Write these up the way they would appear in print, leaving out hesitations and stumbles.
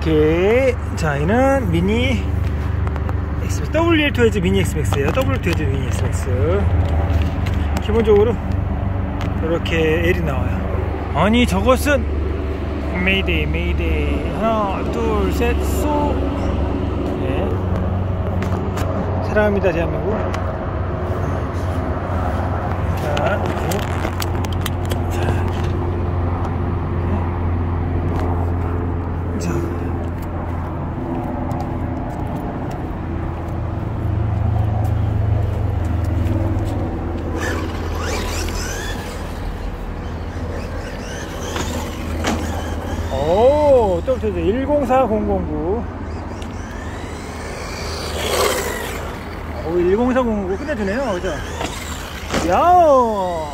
오케이. 자, 얘는 미니 엑스맥스, WL2H 미니 엑스맥스예요. WL2H 미니 엑스맥스. 기본적으로 이렇게 L이 나와요. 아니, 저것은 메이데이, 메이데이. 하나, 둘, 셋, 쏘. 네. 사랑합니다, 대한민국. 자, 이렇게. 오, 또 104009. 오, 104009 끝내주네요, 그죠? 야오!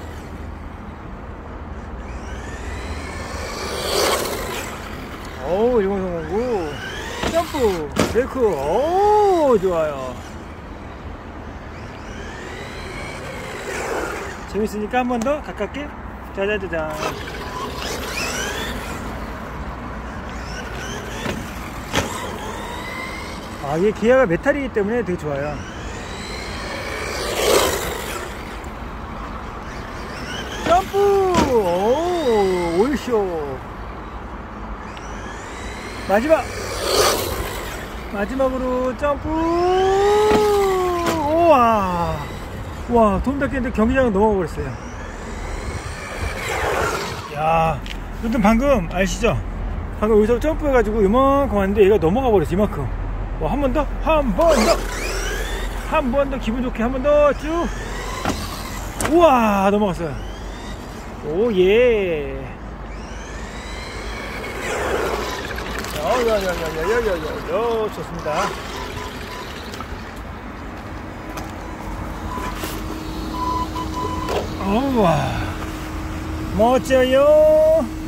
오, 104009. 점프, 브레이크, 오, 좋아요. 재밌으니까 한 번 더 가깝게. 짜자자잔. 아, 이게 기아가 메탈이기 때문에 되게 좋아요. 점프! 오, 올쇼. 마지막으로 점프! 우와! 와, 돈 닦였는데 경기장을 넘어가 버렸어요. 야, 여러분 방금 아시죠? 방금 여기서 점프해가지고 이만큼 왔는데 얘가 넘어가 버렸어, 이만큼. 한 번 더, 한 번 더 기분 좋게 한 번 더 쭉. 우와, 넘어갔어요. 오, 예. 좋습니다. 우와, 멋져요.